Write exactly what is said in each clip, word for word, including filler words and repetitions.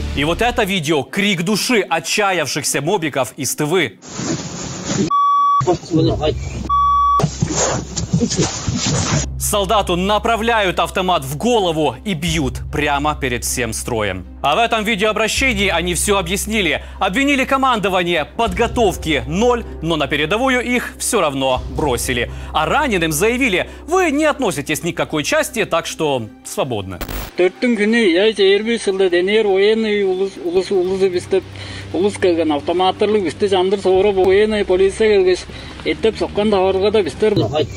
И вот это видео – крик души отчаявшихся мобиков из Тывы. Солдату направляют автомат в голову и бьют прямо перед всем строем. А в этом видеообращении они все объяснили. Обвинили командование, подготовки ноль, но на передовую их все равно бросили. А раненым заявили: вы не относитесь ни к какой части, так что свободны. төрттің күні я жиырма жылда денер военный улус улус улус бистеп улус келген автоматтарлы бисте жандыр соору военный полиция келгеш эттеп соккан таварга да бистер.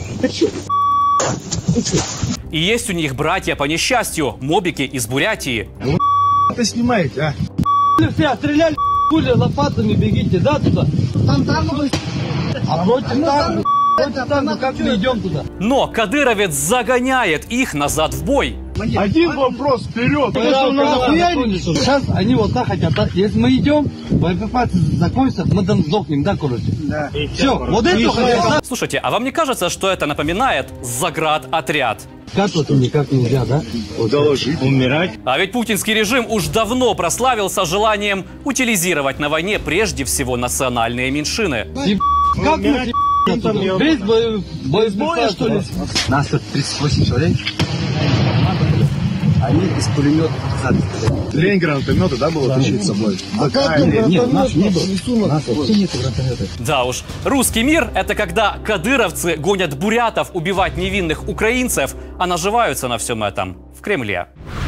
И есть у них братья по несчастью, мобики из Бурятии. Ну, это снимаете, а? Все стреляли, пули лопатами, бегите, да, туда? Там танк, а против танка, против танка, как мы идем туда? Но кадыровец загоняет их назад в бой. Один вопрос вперед. Сейчас они вот так хотят. Если мы идем, боеприпасы закончатся, мы там сдохнем, да, короче? Да. Все, вот это хотят. Слушайте, а вам не кажется, что это напоминает заградотряд? Как вот никак нельзя, да? Доложить. Умирать. А ведь путинский режим уж давно прославился желанием утилизировать на войне прежде всего национальные меньшины. Как мы без боя, что ли? Нас тут тридцать восемь человек. Они из пулемета. Лень гранатомета, да, было тащить с собой? А как нет, нас не было. Нас вообще нет гранатомета. Да уж, русский мир – это когда кадыровцы гонят бурятов убивать невинных украинцев, а наживаются на всем этом в Кремле.